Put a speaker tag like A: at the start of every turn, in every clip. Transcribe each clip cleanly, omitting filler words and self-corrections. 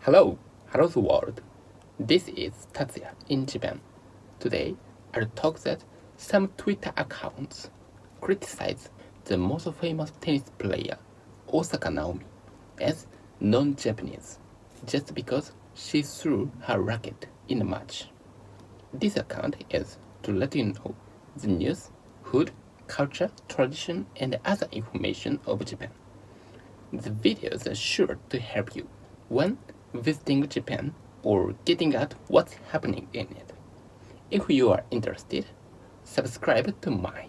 A: Hello the world. This is Tatsuya in Japan. Today, I'll talk that some Twitter accounts criticize the most famous tennis player, Osaka Naomi, as non-Japanese, just because she threw her racket in a match. This account is to let you know the news, food, culture, tradition, and other information of Japan. The videos are sure to help you when visiting Japan or getting at what's happening in it. If you are interested, subscribe to mine.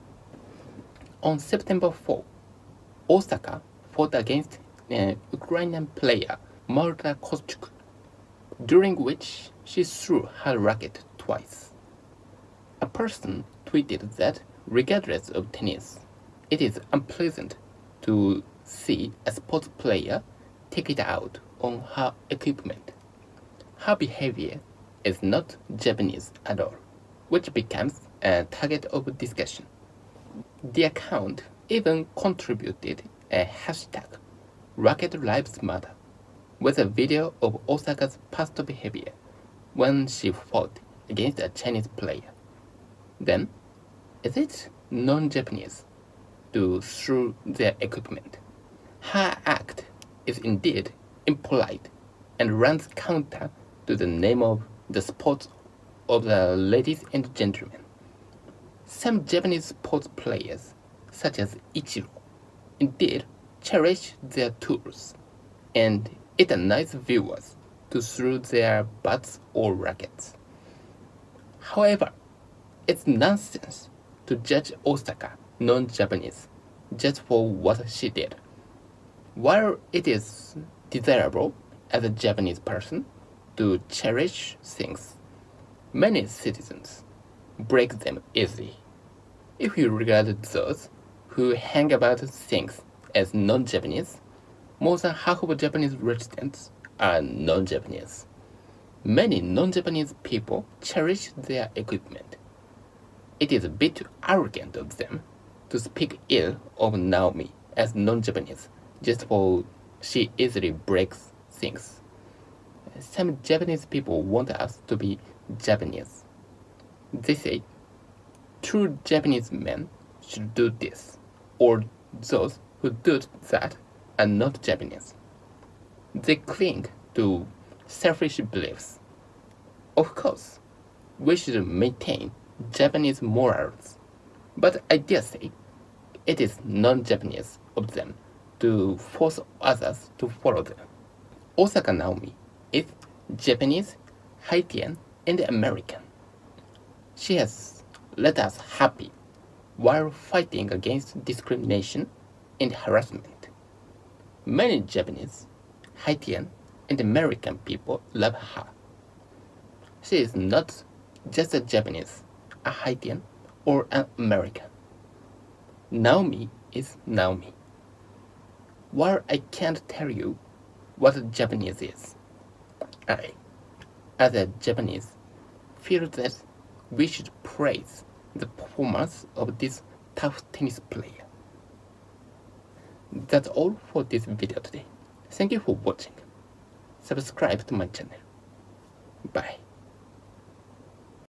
A: On September 4, Osaka fought against an Ukrainian player, Marta Kostyuk, during which she threw her racket twice. A person tweeted that regardless of tennis, it is unpleasant to see a sports player take it out on her equipment. Her behavior is not Japanese at all, which becomes a target of discussion. The account even contributed a hashtag Racket Lives Matter with a video of Osaka's past behavior when she fought against a Chinese player. Then, is it non-Japanese to throw their equipment? Her act is indeed impolite and runs counter to the name of the sport of the ladies and gentlemen. Some Japanese sports players, such as Ichiro, indeed cherish their tools, and it annoys viewers to throw their bats or rackets. However, it's nonsense to judge Osaka non-Japanese just for what she did. While it is desirable as a Japanese person to cherish things, many citizens break them easily. If you regard those who hang about things as non-Japanese, more than half of Japanese residents are non-Japanese. Many non-Japanese people cherish their equipment. It is a bit arrogant of them to speak ill of Naomi as non-Japanese just for she easily breaks things. Some Japanese people want us to be Japanese. They say true Japanese men should do this, or those who do that are not Japanese. They cling to selfish beliefs. Of course, we should maintain Japanese morals, but I dare say it is non-Japanese of them to force others to follow them. Osaka Naomi is Japanese, Haitian, and American. She has let us happy while fighting against discrimination and harassment. Many Japanese, Haitian, and American people love her. She is not just a Japanese, a Haitian, or an American. Naomi is Naomi. While I can't tell you what Japanese is, I, as a Japanese, feel that we should praise the performance of this tough tennis player. That's all for this video today. Thank you for watching. Subscribe to my channel. Bye.